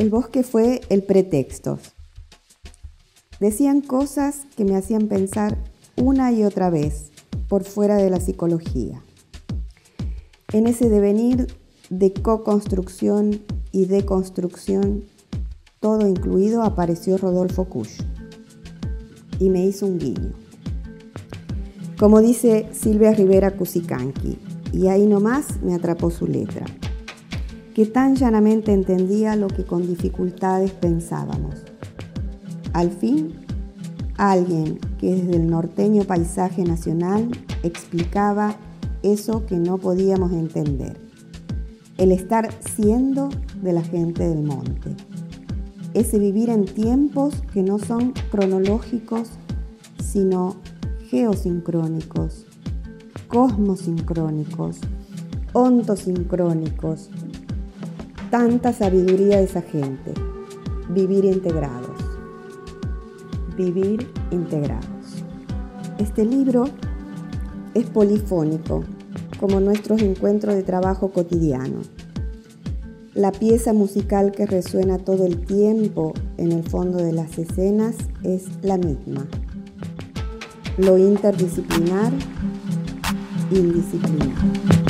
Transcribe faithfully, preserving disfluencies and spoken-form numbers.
el bosque fue el pretexto. Decían cosas que me hacían pensar una y otra vez por fuera de la psicología. En ese devenir de co-construcción y deconstrucción, todo incluido, apareció Rodolfo Kusch y me hizo un guiño. Como dice Silvia Rivera Cusicanqui, y ahí nomás me atrapó su letra, que tan llanamente entendía lo que con dificultades pensábamos. Al fin, alguien que desde el norteño paisaje nacional explicaba eso que no podíamos entender, el estar siendo de la gente del monte, ese vivir en tiempos que no son cronológicos, sino geosincrónicos, cosmosincrónicos, ontosincrónicos. Tanta sabiduría de esa gente. Vivir integrados. Vivir integrados. Este libro es polifónico, como nuestros encuentros de trabajo cotidiano. La pieza musical que resuena todo el tiempo en el fondo de las escenas es la misma. Lo interdisciplinar, indisciplinar.